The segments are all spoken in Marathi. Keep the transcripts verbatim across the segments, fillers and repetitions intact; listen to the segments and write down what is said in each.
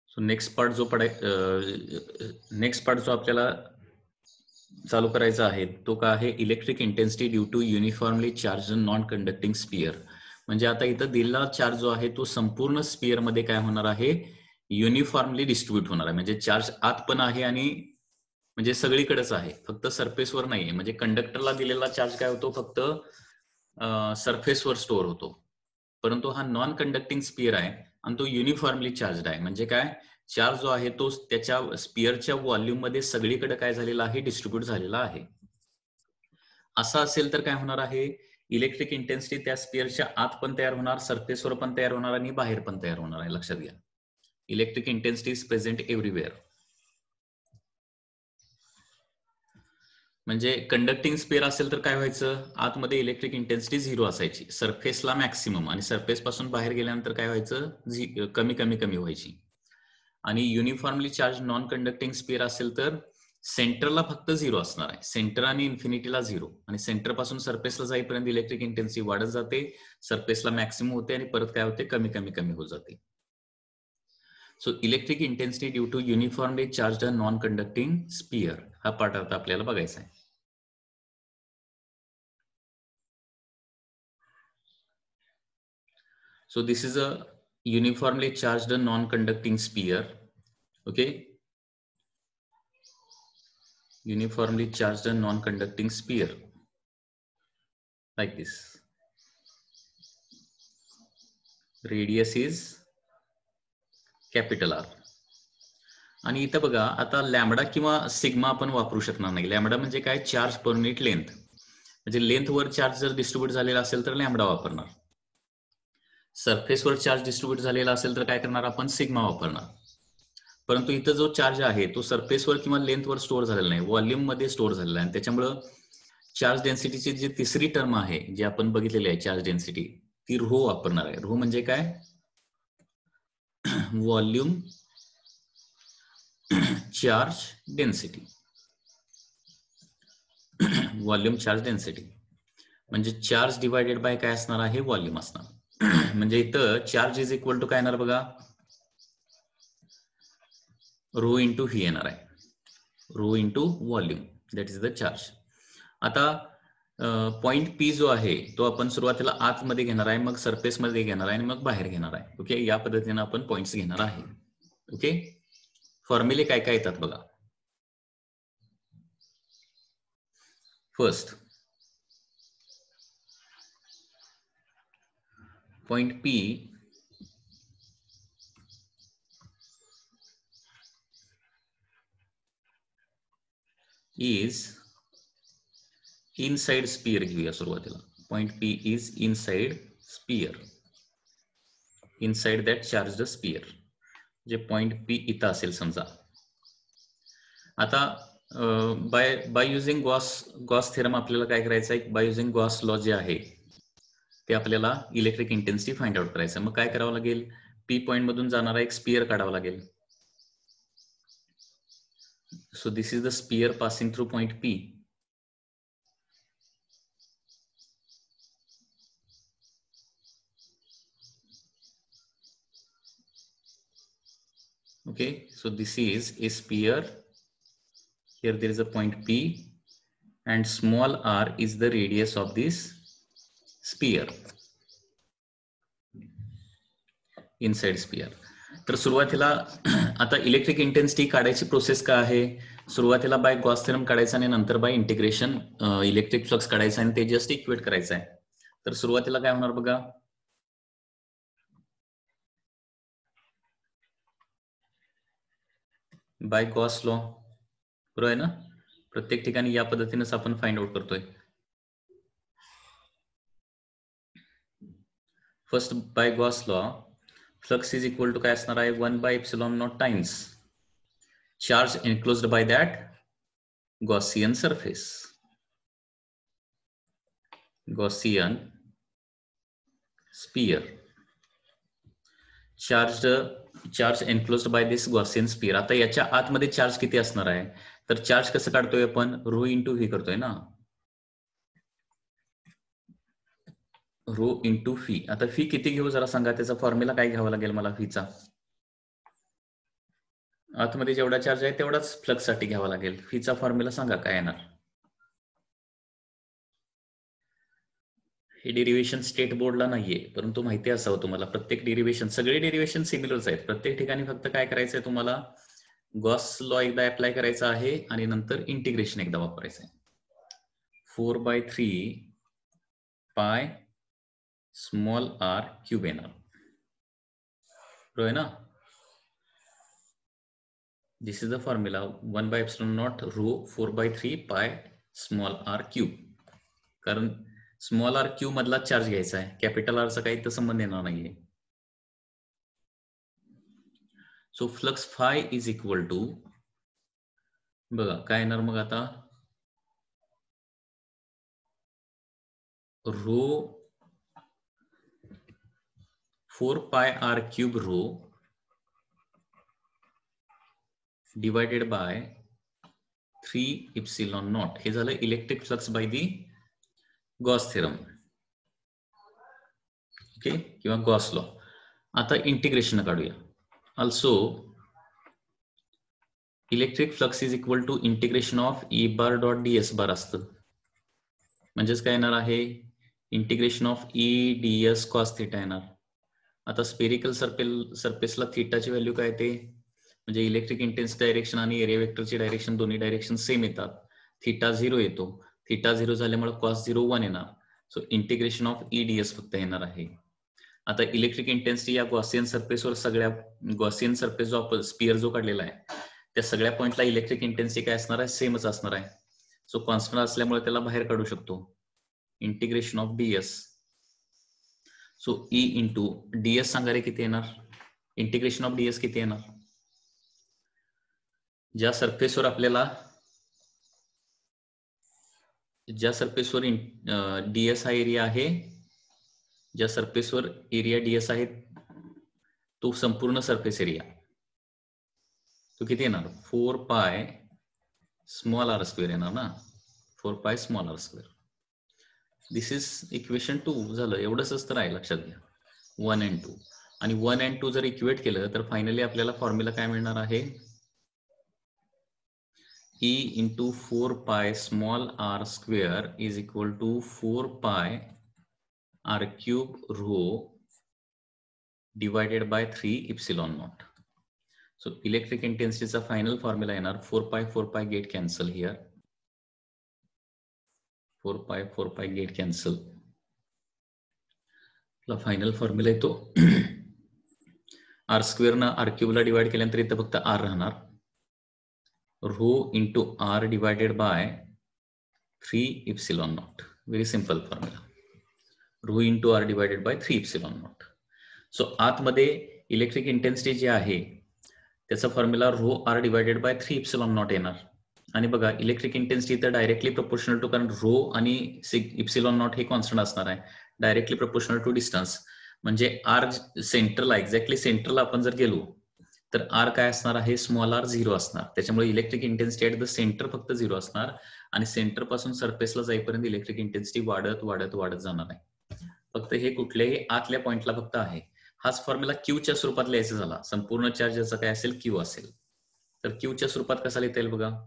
सो नेक्स्ट पार्ट जो पडाय नेक्स्ट पार्ट जो आपल्याला चालू करायचा आहे तो काय आहे, electric intensity due to uniformly charge non conducting sphere. म्हणजे आता इथं दिलेला चार्ज जो आहे तो संपूर्ण स्पियर मध्ये काय होणार आहे, युनिफॉर्मली डिस्ट्रीब्यूट होणार आहे. म्हणजे चार्ज आत पण आहे आणि म्हणजे सगळीकडेच आहे, फक्त सरफेसवर नाहीये. म्हणजे कंडक्टरला दिलेला चार्ज काय होतो, फक्त सरफेसवर स्टोअर होतो. परंतु हा नॉन कंडक्टिंग स्पियर आहे आणि तो युनिफॉर्मली चार्ज आहे. म्हणजे काय, चार्ज जो आहे तो त्याच्या स्पियरच्या व्हॉल्यूम मध्ये सगळीकडे काय झालेला आहे, डिस्ट्रीब्यूट झालेला आहे. असं असेल तर काय होणार आहे, इलेक्ट्रिक इंटेन्सिटी त्या स्पियरच्या आत पण तयार होणार, सरफेसवर पण तयार होणार आणि बाहेर पण तयार होणार आहे. लक्षात घ्या, electric intensity is present everywhere. म्हणजे कंडक्टिंग स्पियर असेल तर काय व्हायचं, आतमध्ये इलेक्ट्रिक इंटेन्सिटी झिरो असायची, सरफेसला मॅक्सिमम, आणि सरफेस पासून बाहेर गेल्यानंतर काय व्हायचं, कमी कमी कमी व्हायची. आणि uniformly charge non conducting sphere असेल तर सेंटरला फक्त झिरो असणार आहे, सेंटर आणि इन्फिनिटीला झिरो, आणि सेंटर पासून सरफेसला जाईपर्यंत इलेक्ट्रिक इंटेन्सिटी वाढत जाते, सरफेसला मॅक्सिमम होते आणि परत काय होते, कमी कमी कमी होत जाते. So electric intensity due to uniformly charge non conducting sphere हा पार्ट आता आपल्याला बघायचा आहे. So this is a uniformly charged non-conducting sphere. Okay, uniformly charged non-conducting sphere like this. Radius is capital R. आणि इथं बघा, आता लॅम्बडा किंवा सिग्मा आपण वापरू शकणार नाही. लॅम्बडा म्हणजे काय, चार्ज पर युनिट लेंथ. म्हणजे लेंथ वर चार्ज जर डिस्ट्रीब्यूट झालेला असेल तर लॅम्बडा वापरणार, सरफेसवर चार्ज डिस्ट्रीब्यूट झालेला असेल तर काय करणार आपण, सिग्मा वापरणार. परंतु इथं जो चार्ज आहे तो सरफेसवर किंवा लेंथवर स्टोअर झालेला नाही, व्हॉल्यूम मध्ये स्टोअर झालेला आहे. त्याच्यामुळं चार्ज डेन्सिटीची जी तिसरी टर्म आहे जी आपण बघितलेली आहे चार्ज डेन्सिटी, ती रो वापरणार आहे. रो म्हणजे काय, volume charge density. Volume charge density म्हणजे चार्ज डिवायडेड बाय काय असणार आहे, व्हॉल्यूम असणार. म्हणजे इथं चार्ज इज इक्वल टू काय येणार बघा, रो इंटू व्ही येणार आहे, rho into volume, that is the charge. आता पॉइंट पी जो आहे तो आपण सुरुवातीला आतमध्ये घेणार आहे, मग सरफेस मध्ये घेणार आहे आणि मग बाहेर घेणार आहे. ओके, या पद्धतीने आपण पॉइंट्स घेणार आहे. ओके, फॉर्म्युले काय काय येतात बघा. First, point P is inside sphere घेऊया सुरुवातीला. Point P is inside sphere, inside that charge sphere. जे पॉइंट पी इथं असेल समजा. आता by by using Gauss Gauss theorem आपल्याला काय करायचं आहे, बाय युझिंग गॉस लॉ जे आहे ते आपल्याला इलेक्ट्रिक इंटेन्सिटी फाइंड आउट करायचं. मग काय करावं लागेल, पी पॉइंट मधून जाणारा एक स्पियर काढावा लागेल. So this is the sphere passing through point P. Okay, so this is a sphere. Here there is a point P and small r is the radius of this sphere, inside sphere. तर सुरुवातीला आता इलेक्ट्रिक इंटेन्सिटी काढायची प्रोसेस काय आहे, सुरुवातीला बाय गॉस थेरम काढायचा आणि नंतर बाय इंटिग्रेशन इलेक्ट्रिक फ्लक्स काढायचा आणि ते जस्ट इक्वेट करायचं आहे. तर सुरुवातीला काय होणार बघा, बाय गॉस लॉ, बरोबर आहे ना, प्रत्येक ठिकाणी या पद्धतीनेच आपण फाइंड आउट करतोय. First by Gauss law, flux is equal to काय असणार आहे, one by epsilon naught times charge enclosed by that Gaussian surface. Gaussian sphere, charge charge enclosed by this Gaussian sphere. आता याच्या आतमध्ये चार्ज किती असणार आहे, तर चार्ज कसं काढतोय आपण, रो इंटू व्ही करतोय ना, रो इंटू फी. आता फी किती घेऊ जरा सांगा, त्याचा फॉर्म्युला काय घ्यावा लागेल मला फीचा. आतमध्ये जेवढा चार्ज आहे तेवढाच फ्लक्स साठी घ्यावा लागेल. फीचा फॉर्म्युला सांगा काय येणार. हे डेरिव्हेशन स्टेट बोर्डला नाहीये, परंतु माहिती असावं तुम्हाला. प्रत्येक डेरिव्हेशन, सगळे डेरिव्हेशन सिमिलरच आहेत. प्रत्येक ठिकाणी फक्त काय करायचंय तुम्हाला, गॉस लॉ एकदा अप्लाय करायचा आहे आणि नंतर इंटिग्रेशन एकदा वापरायचं आहे. Four by three pi small R cube येणार, बरोबर आहे ना. This is the formula one by epsilon naught rho four by three pi small R cube. कारण स्मॉल आर क्यूब मधला चार्ज घ्यायचा आहे, कॅपिटल आरचा काही तर संबंध येणार नाहीये. So flux phi is equal to, बघा काय येणार मग आता, rho four pi R cube rho divided by three epsilon naught. हे झालं electric flux by the Gauss theorem, okay, किंवा गॉस लॉ. आता इंटिग्रेशन काढूया. Also electric flux is equal to integration of E bar dot D S bar असतं. म्हणजेच काय येणार आहे, integration of E D S cos theta येणार. आता स्पेरिकल सर्पेल सरफेसला थिटाची व्हॅल्यू काय येते, म्हणजे इलेक्ट्रिक इंटेन्सिटी डायरेक्शन आणि एरिया वेक्टरची डायरेक्शन दोन्ही डायरेक्शन सेम येतात. थिटा झिरो येतो, थिटा झिरो झाल्यामुळे कॉस झिरो वन येणार. So integration of E D S फक्त येणार आहे. आता इलेक्ट्रिक इंटेन्सिटी या गॉसियन सरफेसवर, सगळ्या गॉसियन सरफेस जो आपण स्पियर जो काढलेला आहे त्या सगळ्या पॉइंटला इलेक्ट्रिक इंटेन्सिटी काय असणार आहे, सेमच असणार आहे. सो कॉन्स्टंट असल्यामुळे त्याला बाहेर काढू शकतो. Integration of DS, so E into DS सांगा रे किती येणार, इंटिग्रेशन ऑफ डीएस किती येणार. ज्या सरफेसवर आपल्याला, ज्या सरफेसवर डीएस हा एरिया आहे, ज्या सरफेसवर एरिया डीएस आहे तो संपूर्ण सरफेस एरिया, तो किती येणार, four pi small R square येणार ना, four pi small R square. This is equation two झालं. एवढंच तर आहे, लक्षात घ्या. वन अँड टू, आणि वन अँड टू जर इक्वेट केलं तर फायनली आपल्याला फॉर्म्युला काय मिळणार आहे, E into four pi small R square is equal to four pi R cube rho divided by three epsilon naught. So electric इंटेन्सिटीचा फायनल फॉर्म्युला येणार, four pi four pi get cancel here, four pi four pi get cancel. Final formula येतो आर स्क्वेअर ना आर क्यूब ला डिवाइड केल्यानंतर इथं फक्त आर राहणार, rho into R divided by three epsilon naught. Very simple formula, rho into R divided by three epsilon naught. So आतमध्ये इलेक्ट्रिक इंटेन्सिटी जी आहे त्याचा formula rho R divided by three epsilon naught येणार. आणि बघा इलेक्ट्रिक इंटेन्सिटी तर डायरेक्टली प्रोपोर्शनल टू, कारण रो आणि इप्सिलॉन नॉट हे कॉन्स्टंट असणार आहे, डायरेक्टली प्रोपोर्शनल टू डिस्टन्स. म्हणजे आर सेंटरला, एक्झॅक्टली सेंटरला आपण जर गेलो तर आर काय असणार आहे, स्मॉल आर झिरो असणार. त्याच्यामुळे electric intensity at the centre फक्त झिरो असणार, आणि सेंटर पासून सरफेसला जाईपर्यंत इलेक्ट्रिक इंटेन्सिटी वाढत वाढत वाढत जाणार आहे. फक्त हे कुठल्याही आतल्या पॉइंटला फक्त आहे. हाच फॉर्म्युला क्यूच्या स्वरूपात लिहायचा झाला, संपूर्ण चार्ज याचा काय असेल, क्यू असेल. तर क्यूच्या स्वरूपात कसा लिहिता येईल बघा,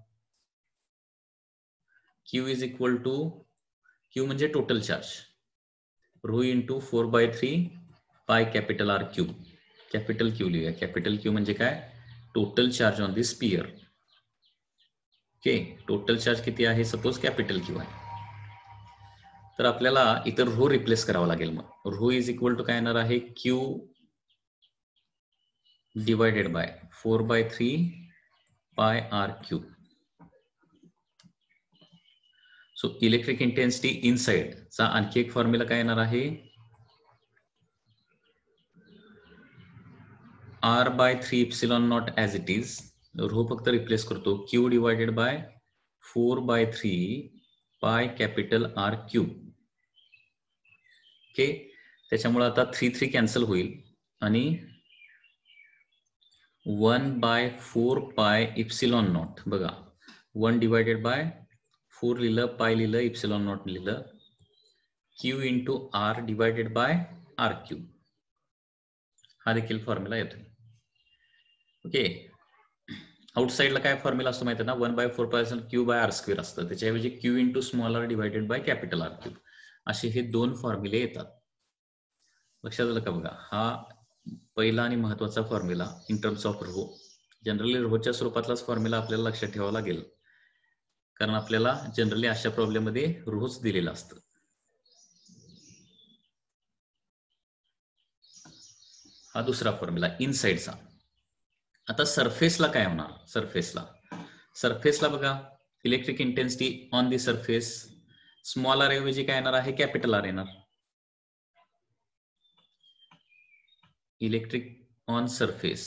Q is equal to, Q म्हणजे total charge, rho into four by three pi capital R cube. Capital Q लिहूया. कॅपिटल क्यू म्हणजे काय, total charge on the sphere. Okay, total charge किती आहे, सपोज कॅपिटल क्यू आहे, तर आपल्याला इतर रो रिप्लेस करावा लागेल. मग रो इज इक्वल टू काय येणार आहे, Q divided by four by three pi R cube. So electric intensity inside चा आणखी एक फॉर्म्युला काय येणार आहे, R by three epsilon naught as it is, rho फक्त रिप्लेस करतो, Q divided by four by three pi capital R cube. Okay, त्याच्यामुळे आता थ्री थ्री कॅन्सल होईल आणि one by four pi epsilon naught, बघा वन डिवायडेड बाय फोर लिहिलं, पाय लिहिलं, इप्सिलॉन नॉट लिहिलं, Q into R divided by R cube. हा देखील फॉर्म्युला येतोय. ओके, आउटसाईडला काय फॉर्म्युला असतो माहिती आहे ना, one by four pi Q by R square असतं, त्याच्याऐवजी Q into small R divided by capital R cube असे हे दोन फॉर्म्युले येतात. लक्षात आलं का बघा, हा पहिला आणि महत्वाचा formula in terms of rho. Generally रोच्या स्वरूपातलाच फॉर्म्युला आपल्याला लक्षात ठेवावा लागेल, कारण आपल्याला जनरली अशा प्रॉब्लेम मध्ये रोच दिलेला असतं. हा दुसरा फॉर्म्युला इनसाइडचा. आता सरफेसला काय होणार? सरफेसला सरफेसला बघा, electric intensity on the surface small R ऐवजी काय येणार आहे? कॅपिटल आर येणार. इलेक्ट्रिक ऑन सरफेस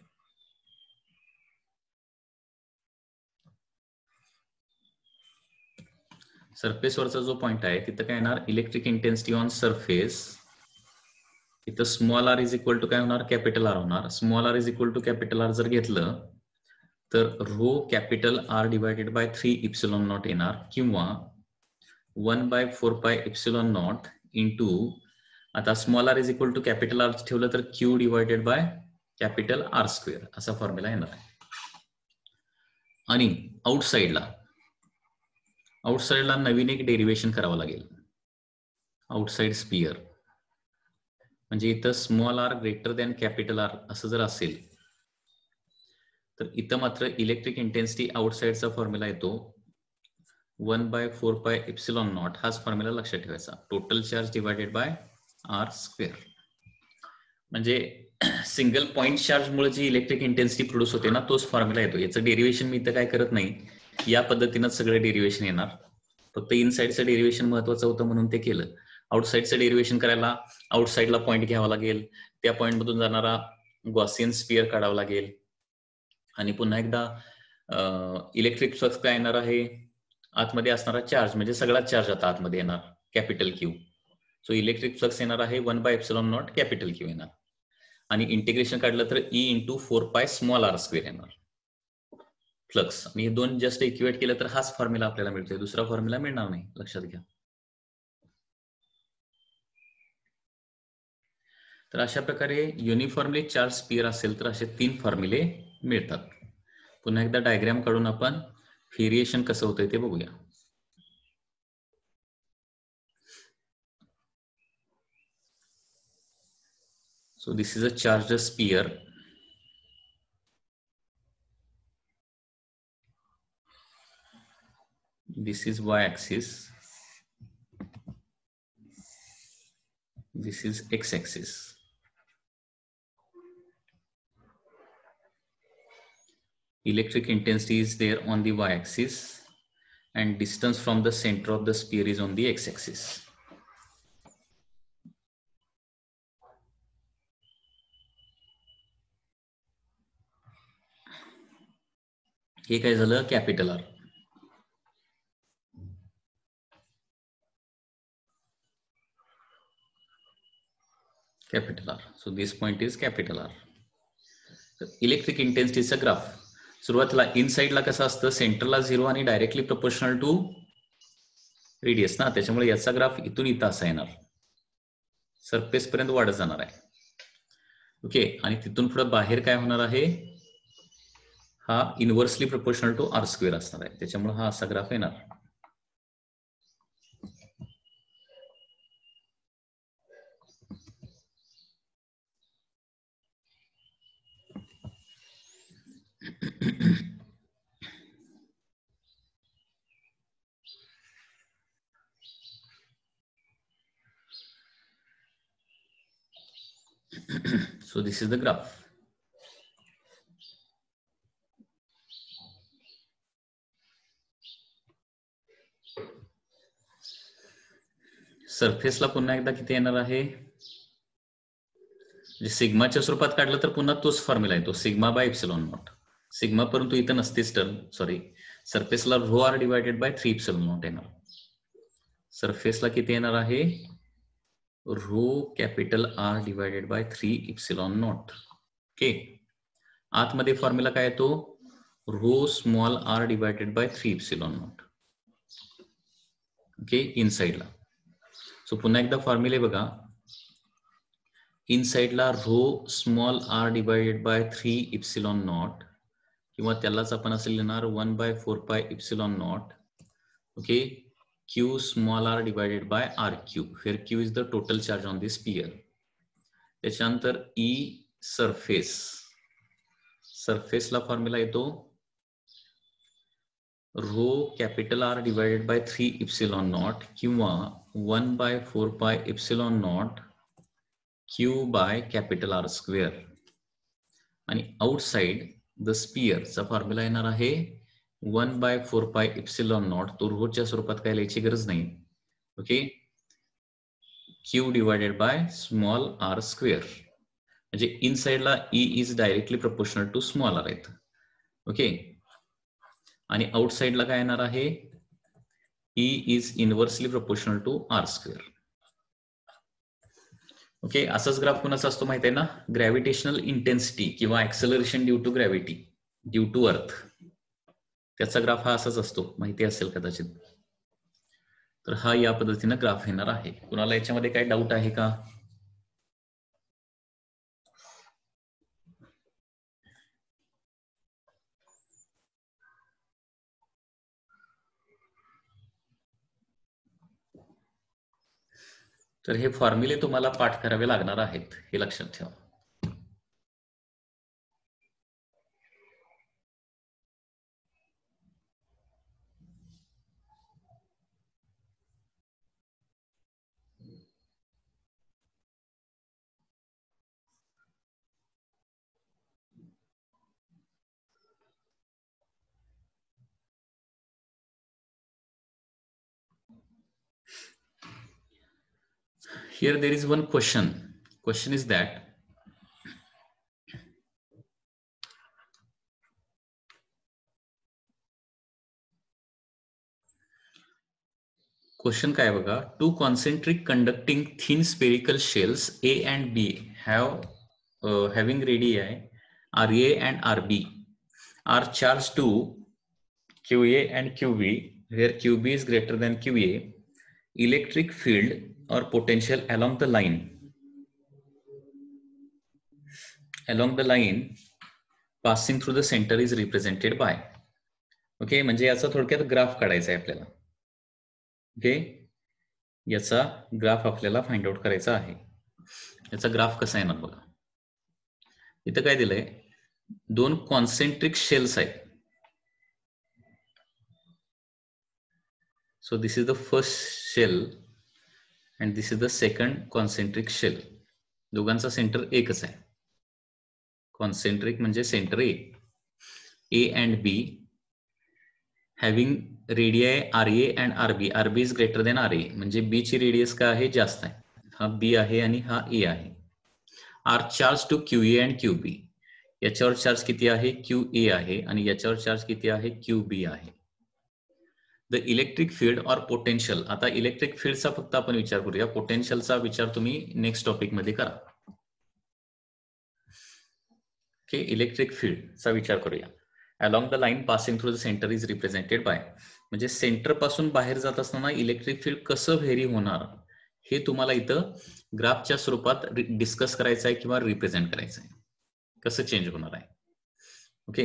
सरफेसवरचा जो पॉइंट आहे तिथं काय येणार? Electric intensity on surface. इथं small R is equal to काय होणार? कॅपिटल आर होणार. Small R is equal to capital R जर घेतलं तर rho capital R divided by three epsilon naught येणार, किंवा one by four pi epsilon naught into, आता small R is equal to capital R ठेवलं तर Q divided by capital R square असा फॉर्म्युला येणार आहे. आणि आउटसाइडला आउटसाइडला नवीन एक डेरिव्हेशन करावं लागेल. आउटसाइड स्पियर म्हणजे इथं small R greater than capital R असं जर असेल तर इथं मात्र इलेक्ट्रिक इंटेन्सिटी आउटसाइडचा फॉर्म्युला येतो one by four pi epsilon naught. हाच फॉर्म्युला लक्षात ठेवायचा, total charge divided by R square. म्हणजे सिंगल पॉइंट चार्ज मुळे जी इलेक्ट्रिक इंटेन्सिटी प्रोड्यूस होते ना, तोच फॉर्म्युला येतो. याचं डेरिव्हेशन मी इथं काय करत नाही, या पद्धतीनं सगळं डेरिव्हेशन येणार. फक्त इनसाइडचं डेरिव्हेशन महत्वाचं होतं म्हणून ते केलं. आउटसाइडचं डेरिव्हेशन करायला आउटसाइडला पॉइंट घ्यावा लागेल, त्या पॉइंट मधून जाणारा गॉसियन स्पियर काढावा लागेल, आणि पुन्हा एकदा इलेक्ट्रिक फ्लक्स काय येणार आहे? आतमध्ये असणारा चार्ज म्हणजे सगळा चार्ज आता आतमध्ये येणार, capital Q. So electric flux येणार आहे one by epsilon naught capital Q येणार, आणि इंटिग्रेशन काढलं तर E into four pi small R square येणार फ्लक्स. आणि हे दोन जस्ट इक्युएट केलं तर हाच फॉर्म्युला आपल्याला मिळतोय, दुसरा फॉर्म्युला मिळणार नाही, लक्षात घ्या. तर अशा प्रकारे युनिफॉर्मली चार्ज स्पियर असेल तर असे तीन फॉर्म्युले मिळतात. पुन्हा एकदा डायग्राम काढून आपण व्हेरिएशन कसं होतंय ते बघूया. So this is a charged sphere. This is y-axis. This is x-axis. Electric intensity is there on the y-axis and distance from the center of the sphere is on the x-axis. हे काय झालं? Capital R. Capital R. So this point is capital R. Electric इंटेन्सिटीचा ग्राफ सुरुवातीला इनसाइडला कसं असतं? सेंटरला झिरो आणि डायरेक्टली प्रोपोर्शनल टू रेडियस ना, त्याच्यामुळे याचा ग्राफ इथून इथं असा येणार, सरफेस पर्यंत वाढत जाणार आहे. ओके, आणि तिथून पुढे बाहेर काय होणार आहे? हा inversely proportional to R square असणार आहे, त्याच्यामुळे हा असा ग्राफ येणार. So this is the graph. सरफेसला पुन्हा एकदा किती येणार आहे? सिग्माच्या स्वरूपात काढलं तर पुन्हा तोच फॉर्म्युला येतो, sigma by epsilon naught. Sigma परंतु इथं नसतेच टर्म, सॉरी. सरफेसला rho R divided by three epsilon naught येणार. सरफेसला किती येणार आहे? Rho capital R divided by three epsilon naught. Okay, आतमध्ये फॉर्म्युला काय येतो? Rho small R divided by three epsilon naught. Okay, इनसाइडला. सो पुन्हा एकदा फॉर्म्युले बघा. इनसाइडला rho small R divided by three epsilon naught किंवा त्यालाच आपण असे लिहिणार one by four pi epsilon naught okay Q small R divided by R Q, where Q is the total charge on this sphere. त्याच्यानंतर ई सरफेस, सरफेसला फॉर्म्युला येतो rho capital R divided by three epsilon naught किंवा one by four pi epsilon naught Q by capital R square. आणि आउटसाइड द स्पियरचा फॉर्म्युला येणार आहे one by four pi epsilon naught, तो रोच्या स्वरूपात काय लिहायची गरज नाही. Okay, Q divided by small R square. म्हणजे इनसाइडला E is directly proportional to small r आहेत. ओके, आणि आउटसाइडला काय येणार आहे E is inversely proportional to R square. Okay, असाच ग्राफ कोणाचा असतो माहिती आहे ना, ग्रॅव्हिटेशनल इंटेन्सिटी किंवा acceleration due to gravity due to earth, त्याचा ग्राफ हा असाच असतो, माहिती असेल कदाचित. तर हा या पद्धतीनं ग्राफ येणार आहे. कुणाला याच्यामध्ये काय डाऊट आहे का? तर हे फॉर्म्युले तुम्हाला पाठ करावे लागणार आहेत, हे लक्षात ठेवा. Here there is one question. Question is that question काय बघा, two concentric conducting thin spherical shells A and B have uh, having radii R A and R B are charged to Q A and Q B, where Q B is greater than Q A. Electric field or potential along the line along the line passing through the center is represented by. Okay, म्हणजे याचा थोडक्यात ग्राफ काढायचा आहे आपल्याला. ओके, याचा ग्राफ आपल्याला फाइंड आउट करायचा आहे. याचा ग्राफ कसा येणार बघा, इथं काय दिलंय, दोन कॉन्सेंट्रिक शेल्स आहेत. So this is the first shell and this is the second concentric shell. दोघांचा सेंटर एकच आहे. कॉन्सेंट्रिक म्हणजे center A. A and B having radii r A and r B. R B is greater than r A, म्हणजे बी ची रेडियस काय आहे, जास्त आहे. हा बी आहे आणि हा ए आहे. R charge to q A and q B. याच्यावर चार्ज किती आहे, क्यू ए आहे, आणि याच्यावर चार्ज किती आहे, क्यू बी आहे. The electric field or potential. आता इलेक्ट्रिक फील्डचा फक्त आपण विचार करूया, पोटेन्शियलचा विचार तुम्ही नेक्स्ट टॉपिक मध्ये करा. ओके, इलेक्ट्रिक फील्डचा विचार करूया. Along the line passing through the center is represented by. म्हणजे सेंटर पासून बाहेर जात असताना इलेक्ट्रिक फील्ड कसं व्हेरी होणार हे तुम्हाला इथं ग्राफच्या स्वरूपात डिस्कस करायचं आहे किंवा रिप्रेझेंट करायचं आहे, कसं चेंज होणार आहे. ओके,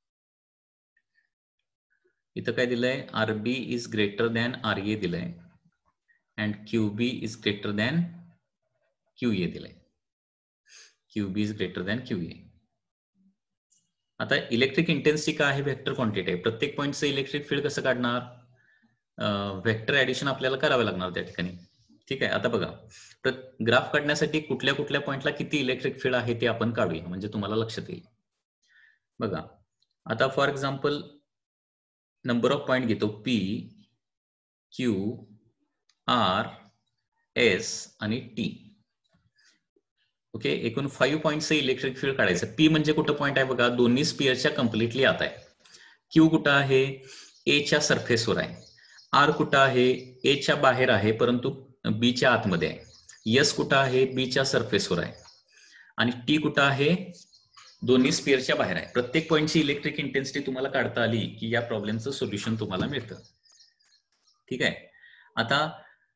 इथं काय दिलंय, r B is greater than r A दिलंय and q B is greater than q A दिलंय. Q B is greater than q A. आता इलेक्ट्रिक इंटेन्सिटी काय आहे, व्हेक्टर क्वांटिटी आहे. प्रत्येक पॉईंटचं इलेक्ट्रिक फील्ड कसं काढणार, व्हेक्टर ऍडिशन आपल्याला करावं लागणार त्या ठिकाणी. ठीक आहे, आता बघा, ग्राफ काढण्यासाठी कुठल्या कुठल्या पॉईंटला किती इलेक्ट्रिक फील्ड आहे ते आपण काढूया, म्हणजे तुम्हाला लक्षात येईल. बघा, आता for example number of point घेतो, पी क्यू आर एस आणि टी. ओके, एकूण फाईव्ह पॉईंटचं इलेक्ट्रिक फील्ड काढायचं. पी म्हणजे कुठं पॉईंट आहे बघा, दोन्ही स्पियरच्या कम्प्लिटली आत आहे. क्यू कुठं आहे, एच्या सरफेसवर आहे. आर कुठं आहे, एच्या बाहेर आहे परंतु बीच्या आतमध्ये आहे. एस कुठं आहे, बीच्या सरफेसवर आहे. आणि टी कुठं आहे, दोन्ही स्पियरच्या बाहेर आहे. प्रत्येक पॉईंटची इलेक्ट्रिक इंटेन्सिटी तुम्हाला काढता आली की या प्रॉब्लेमचं सोल्युशन तुम्हाला मिळतं. ठीक आहे, आता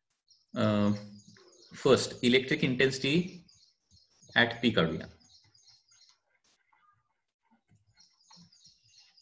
first electric intensity at P काढूया.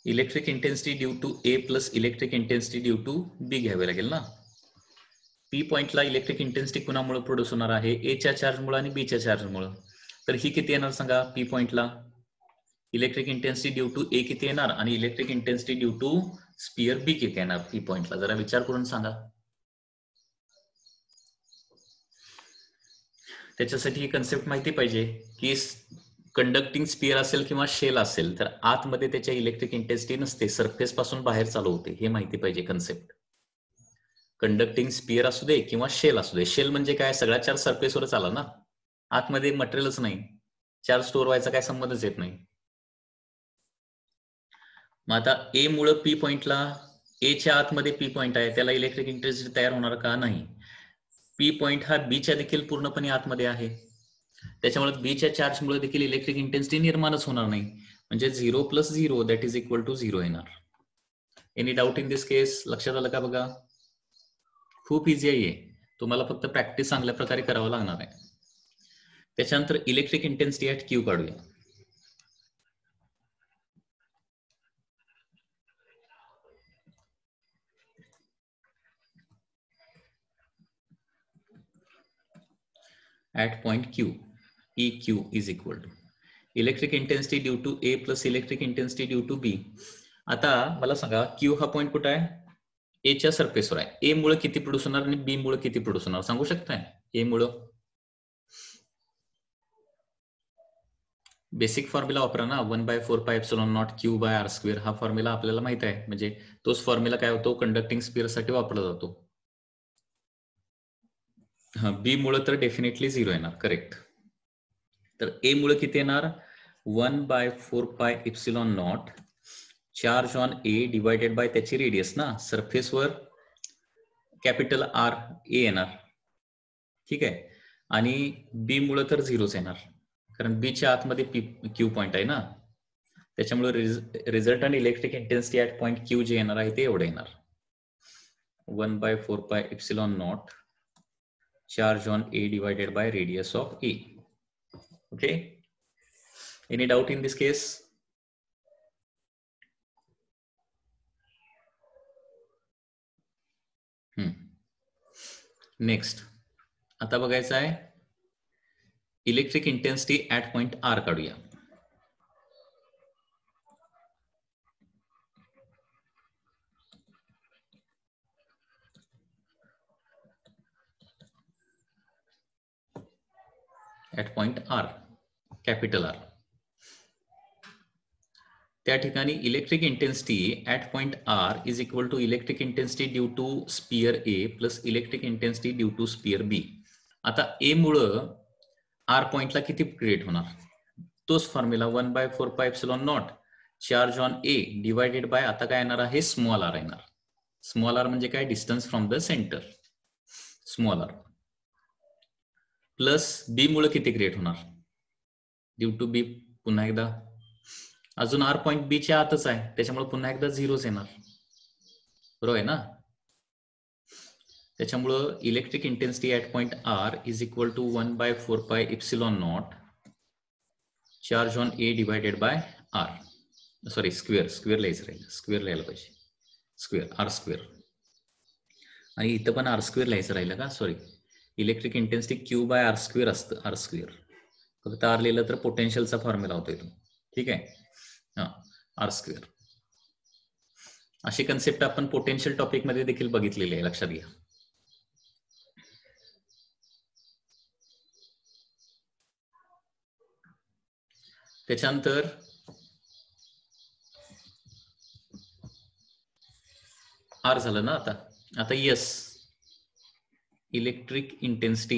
Electric intensity due to A plus electric intensity due to B घ्यावे लागेल ना. पी पॉइंटला इलेक्ट्रिक इंटेन्सिटी कुणामुळे प्रोड्यूस होणार आहे, एच्या चार्जमुळे आणि बीच्या चार्जमुळे. तर ही किती येणार सांगा. पी पॉइंटला electric intensity due to A किती येणार आणि electric intensity due to sphere B किती येणार पी पॉइंटला, जरा विचार करून सांगा. त्याच्यासाठी ही कन्सेप्ट माहिती पाहिजे की कंडक्टिंग स्पियर असेल किंवा शेल असेल तर आतमध्ये त्याच्या इलेक्ट्रिक इंटेन्सिटी नसते, सरफेस पासून बाहेर चालू होते. हे माहिती पाहिजे कन्सेप्ट. कंडक्टिंग स्पियर असू दे किंवा शेल असू दे. शेल म्हणजे काय, सगळा चार्ज सरफेसवरच आला ना, आतमध्ये मटेरियलच नाही, चार्ज स्टोअर व्हायचा काय संबंधच येत नाही. मग आता ए मुळे पी पॉइंटला, एच्या आतमध्ये पी पॉइंट आहे, त्याला इलेक्ट्रिक इंटेन्सिटी तयार होणार का, नाही. पी पॉइंट हा बीच्या देखील पूर्णपणे आतमध्ये आहे, त्याच्यामुळे बीच्या चार्जमुळे देखील इलेक्ट्रिक इंटेन्सिटी निर्माणच होणार नाही. म्हणजे zero plus zero that is equal to zero येणार. Any doubt in this case, लक्षात आलं का बघा. खूप इझी आहे, तुम्हाला फक्त प्रॅक्टिस चांगल्या प्रकारे करावं लागणार आहे. त्याच्यानंतर इलेक्ट्रिक इंटेन्सिटी ऍट क्यू काढूया. at point Q, E Q is equal to electric intensity due to A plus electric intensity due to B. आता मला सांगा Q हा पॉइंट कुठे आहे, A च्या सरफेसवर आहे. A मुळे किती प्रोड्यूस होणार आणि B मुळे किती प्रोड्यूस होणार सांगू शकताय. A मुळे बेसिक फॉर्म्युला वापरा ना, one by four pi epsilon naught Q by R square. हा फॉर्म्युला आपल्याला माहित आहे, म्हणजे तोच फॉर्म्युला काय होतो कंडक्टिंग स्पियर साठी वापरला जातो. हा बी मुळे तर डेफिनेटली झिरो येणार, करेक्ट. तर ए मुळे किती येणार, one by four pi epsilon naught charge on A divided by त्याची रेडियस ना, सरफेसवर कॅपिटल आर ए येणार, ठीक आहे. आणि बी मुळे तर झिरोच येणार, कारण बीच्या आतमध्ये पी क्यू पॉइंट आहे ना, त्याच्यामुळे resultant electric intensity at point Q जे येणार आहे ते एवढं येणार, one by four pi epsilon naught charge on A divided by radius of A. Okay, any doubt in this case. Next आता बघायचं आहे electric intensity at point R काढूया. At point R, capital R, त्या ठिकाणी electric intensity at point R is equal to electric intensity due to sphere A plus electric intensity due to sphere B. आता ए मुळे आर पॉइंटला किती क्रिएट होणार, तोच formula one by four pi epsilon naught charge on A divided by, आता काय येणार आहे स्मॉल आर येणार. स्मॉल आर म्हणजे काय, distance from the center, small r. Plus B मुळे किती क्रिएट होणार, ड्यू टू बी, पुन्हा एकदा अजून आर पॉइंट बी च्या आतच आहे, त्याच्यामुळे पुन्हा एकदा झिरोच येणार, बरोबर आहे ना. त्याच्यामुळं electric intensity at point R is equal to one by four pi epsilon naught charge on A divided by r, sorry square, square लिहायचं राहील, स्क्वेअर लिहायला पाहिजे, स्क्वेअर आर स्क्वेअर. आणि इथं पण आर स्क्वेअर लिहायचं राहिलं का, sorry, electric intensity q by R square असतं, आर स्क्वेअर. फक्त आर लिहिलं तर पोटेन्शियलचा फॉर्म्युला होतोय तो, ठीक आहे. हा आर स्क्वेअर. अशी कन्सेप्ट आपण पोटेन्शियल टॉपिक मध्ये देखील बघितलेली आहे, लक्षात घ्या. त्याच्यानंतर आर झालं ना, आता आता S electric intensity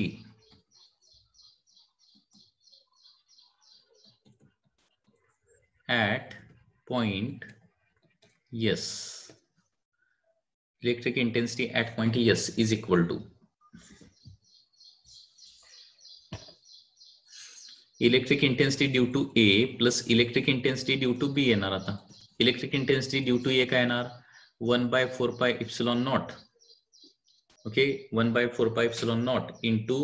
at point S, electric intensity at point S is equal to electric intensity due to A plus electric intensity due to B येणार. आता electric intensity due to A काय येणार, one by four pi epsilon naught, okay, one by four pi epsilon naught into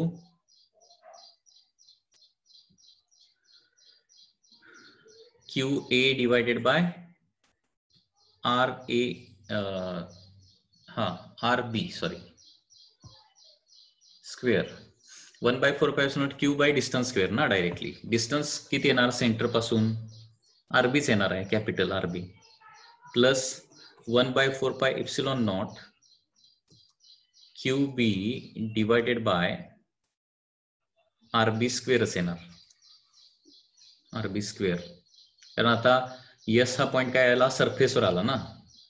q A divided by r A हा r B sorry square one by four pi naught Q by distance square ना डायरेक्टली. डिस्टन्स किती येणार सेंटर पासून आरबीच येणार आहे capital r B plus one by four pi epsilon naught q B divided by r B स्क्वेअरच येणार आरबी स्क्वेअर. कारण आता यस हा पॉइंट काय आला सरफेसवर आला ना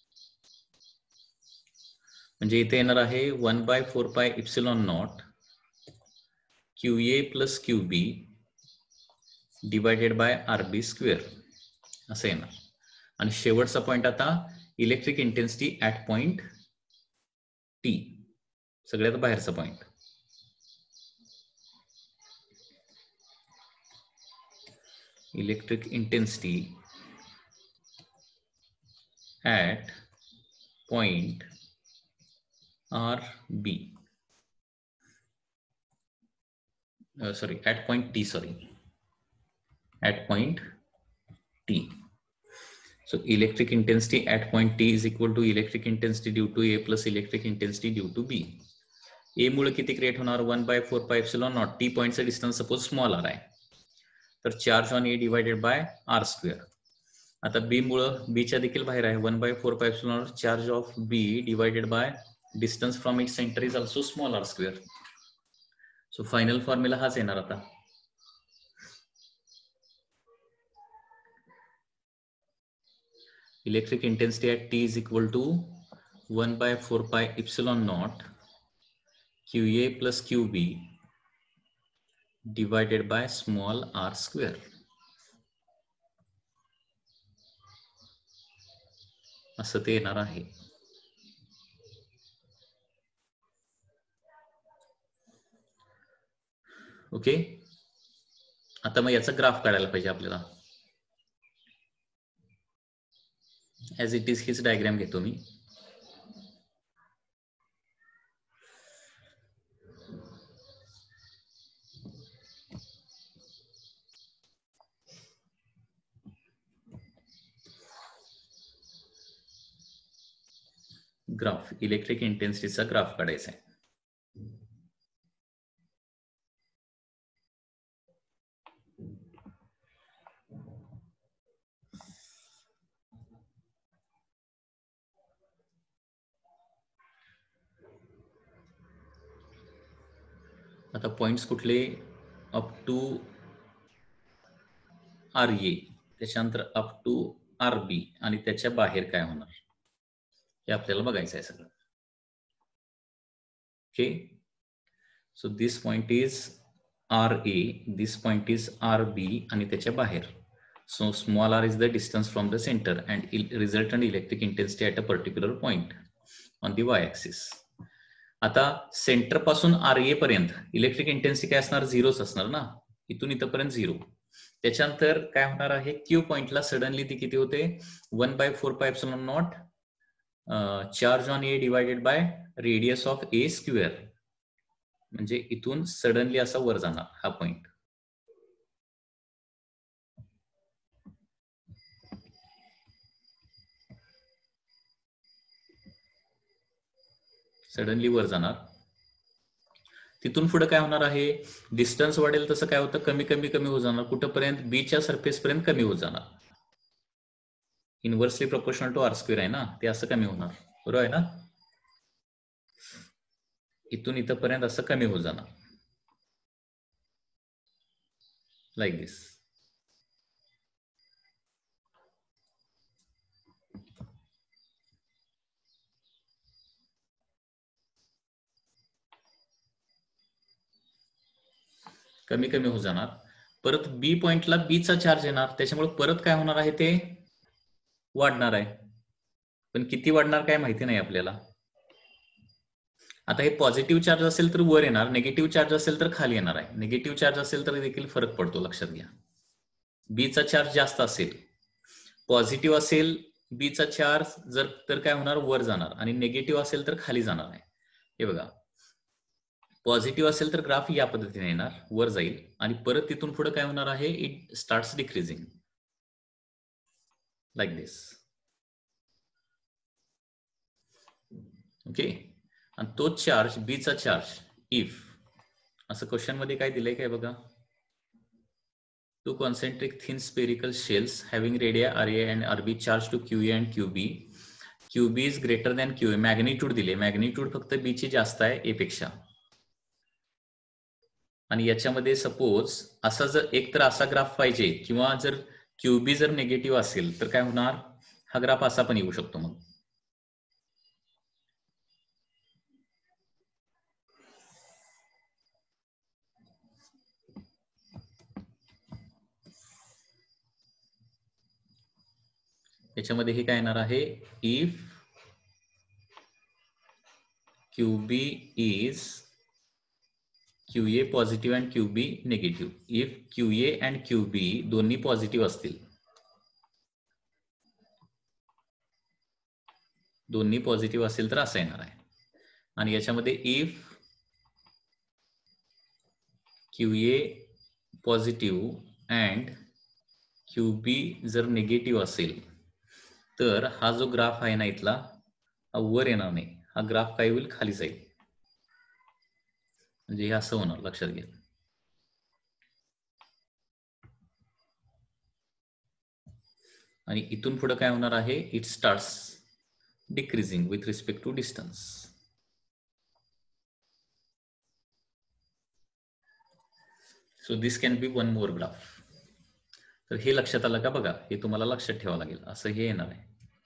म्हणजे इथे येणार आहे one by four pi epsilon naught q A plus q B divided by r B square असं येणार. आणि शेवटचा पॉइंट आता electric intensity at point T सगळ्यात बाहेरचा point. Electric intensity at point r B Uh, sorry, at point T, sorry, at point T. So electric intensity at point T is equal to electric intensity due to A plus electric intensity due to B. A मुळे किती क्रिएट होणार one by four pi epsilon naught T पॉइंटचा डिस्टन्स सपोज स्मॉल आर आहे तर charge on A divided by R square. आता बी मुळे बीच्या देखील बाहेर आहे one by four pi epsilon naught charge of B divided by distance from it center is also small R square. So final formula हाच येणार आता. Electric intensity at T is equal to one by four pi epsilon naught Q A plus Q B divided by small r square. असं ते येणार आहे. ओके आता मग याचा ग्राफ काढायला पाहिजे आपल्याला. ऍज इट इज हीच डायग्राम घेतो मी. ग्राफ इलेक्ट्रिक इंटेन्सिटीचा ग्राफ काढायचा आहे. आता पॉइंट्स कुठले अप टू आर ए त्याच्यानंतर अप टू आर बी आणि त्याच्या बाहेर काय होणार हे आपल्याला बघायचं आहे सगळं. Okay so this point is r A this point is r B आणि त्याच्या बाहेर. So small R is the distance from the center and resultant electric intensity at a particular point on the y axis. आता सेंटर पासून आर ए पर्यंत इलेक्ट्रिक इंटेन्सिटी काय असणार झिरोच असणार ना इथून इथपर्यंत झिरो. त्याच्यानंतर काय होणार आहे क्यू पॉइंटला सडनली ती किती होते one by four pi epsilon naught charge on A divided by radius of A square म्हणजे इथून सडनली असा वर जाणार हा पॉइंट. सडनली वर जाणार. तिथून पुढे काय होणार आहे डिस्टन्स वाढेल तसं काय होतं कमी कमी कमी होत जाणार कुठंपर्यंत बीच्या सरफेस पर्यंत कमी होत जाणार. Inversely proportional to R square आहे ना ते असं कमी होणार बरोबर आहे ना. इथून इथपर्यंत असं कमी होत जाणार लाईक दिस. कमी कमी होत जाणार. परत बी पॉइंटला बीचा चार्ज येणार त्याच्यामुळे परत काय होणार आहे ते वाढणार आहे पण किती वाढणार काय माहिती नाही आपल्याला. आता हे पॉझिटिव्ह चार्ज असेल तर वर येणार निगेटिव्ह चार्ज असेल तर खाली येणार आहे. निगेटिव्ह चार्ज असेल तर देखील फरक पडतो लक्षात घ्या. बीचा चार्ज जास्त असेल पॉझिटिव्ह असेल बीचा चार्ज जर तर काय होणार वर जाणार आणि निगेटिव्ह असेल तर खाली जाणार आहे. हे बघा पॉझिटिव्ह असेल तर ग्राफ या पद्धतीने येणार वर जाईल आणि परत तिथून पुढे काय होणार आहे it starts decreasing like this. Okay, आणि तोच चार्ज बीचा चार्ज इफ असं क्वेश्चन मध्ये काय दिलंय काय बघा. Two concentric thin spherical shells having radii r A and r B charge to q A and q B. Q B is greater than q A. Magnitude दिले, मॅग्निट्यूड फक्त बी ची जास्त आहे ए पेक्षा. आणि याच्यामध्ये सपोज असा जर एक तर असा ग्राफ पाहिजे किंवा जर क्यूबी जर निगेटिव्ह असेल तर काय होणार, हा ग्राफ असा पण येऊ शकतो. मग याच्यामध्ये हे काय येणार आहे, if q B is q A positive and q B negative. If q A and q B दोन्ही पॉझिटिव्ह असतील, दोन्ही पॉझिटिव्ह असेल तर असं येणार आहे. आणि याच्यामध्ये if q A positive and q B जर निगेटिव्ह असेल तर हा जो ग्राफ आहे ना इथला, हा वर येणार नाही, हा ग्राफ काय होईल, खाली जाईल. म्हणजे हे असं होणार, लक्षात घ्या. आणि इथून पुढे काय होणार आहे, it starts decreasing with respect to distance. So this can be one more graph. तर हे लक्षात आलं का बघा, हे तुम्हाला लक्षात ठेवावं लागेल. असं हे येणार आहे.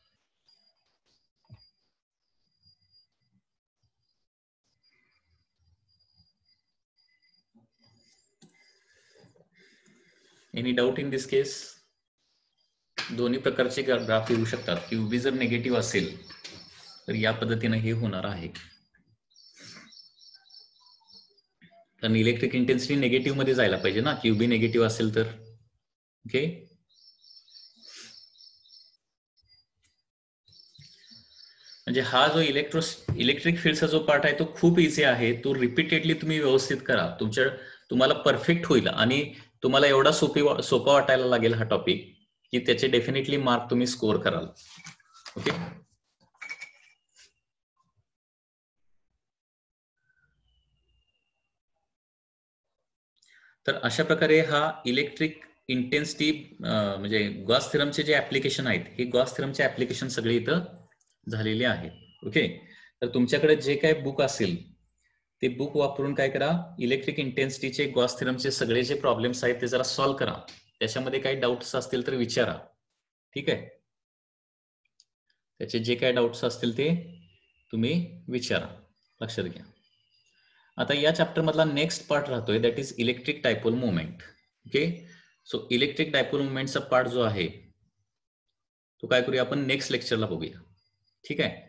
Any doubt in this case? दोन्ही प्रकारचे ग्राफ येऊ शकतात. क्यूबी जर निगेटिव्ह असेल तर या पद्धतीने हे होणार आहे. कारण इलेक्ट्रिक इंटेन्सिटी निगेटिव्ह मध्ये जायला पाहिजे ना, क्यूबी निगेटिव्ह असेल तर. ओके, म्हणजे हा जो इलेक्ट्रो इलेक्ट्रिक फील्डचा जो पार्ट आहे तो खूप इझी आहे. तो रिपीटेडली तुम्ही व्यवस्थित करा, तुमच्या तुम्हाला परफेक्ट होईल. आणि तुम्हाला एवढा सोपी सोपा वाटायला लागेल हा टॉपिक की त्याचे डेफिनेटली मार्क तुम्ही स्कोर कराल. ओके, तर अशा प्रकारे हा इलेक्ट्रिक इंटेन्सिटी म्हणजे गॉस थेरमचे जे ऍप्लिकेशन आहेत, हे गॉस थेरमचे ऍप्लिकेशन सगळे इथं झालेले आहेत. ओके, तर तुमच्याकडे जे काय बुक असेल ते बुक वापरून काय करा, इलेक्ट्रिक इंटेन्सिटीचे गॉस थेरमचे सगळे जे प्रॉब्लेम्स आहेत ते जरा सॉल्व्ह करा. त्याच्यामध्ये काही डाऊट्स असतील तर विचारा. ठीक आहे, त्याचे जे काय डाऊट्स असतील ते तुम्ही विचारा, लक्षात घ्या. आता या चॅप्टर मधला नेक्स्ट पार्ट राहतोय, that is electric dipole movement. Okay, so electric dipole मुवमेंटचा पार्ट जो आहे तो काय करूया आपण नेक्स्ट लेक्चरला बघूया. ठीक आहे.